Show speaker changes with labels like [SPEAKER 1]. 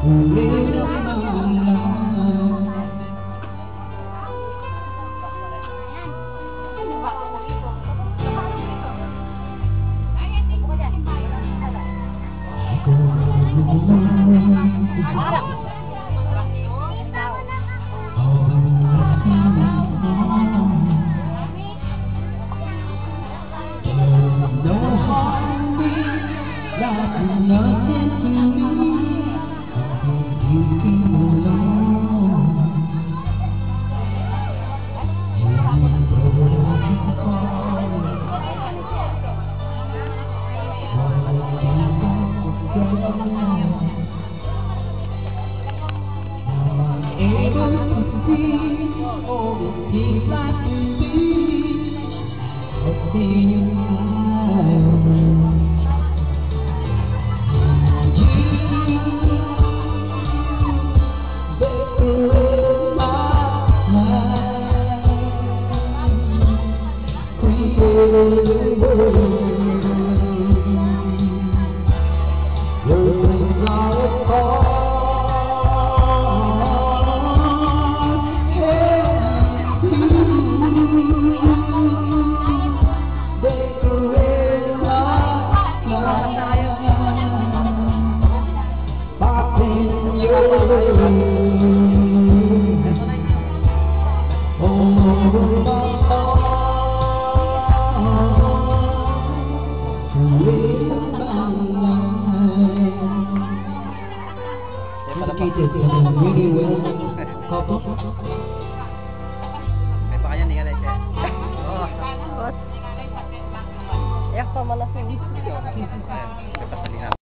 [SPEAKER 1] Nothing to me, you came along. Able to see all the things I can be, I see you smile. Really well. Couple.
[SPEAKER 2] Ay, baka yan, hindi ka
[SPEAKER 3] Ayak pa malasing.